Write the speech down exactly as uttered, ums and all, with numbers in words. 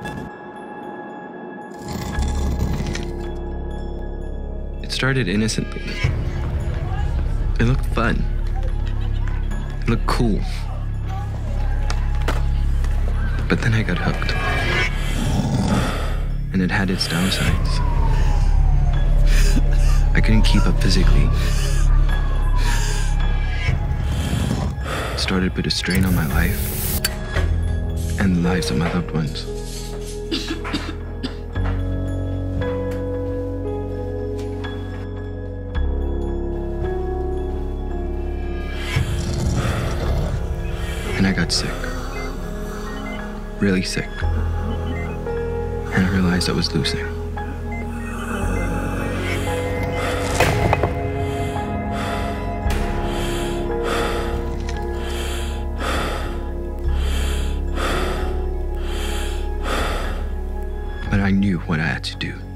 It started innocently. It looked fun. It looked cool. But then I got hooked. And it had its downsides. I couldn't keep up physically. It started to put a strain on my life and the lives of my loved ones. And I got sick. Really sick. And I realized I was losing. But I knew what I had to do.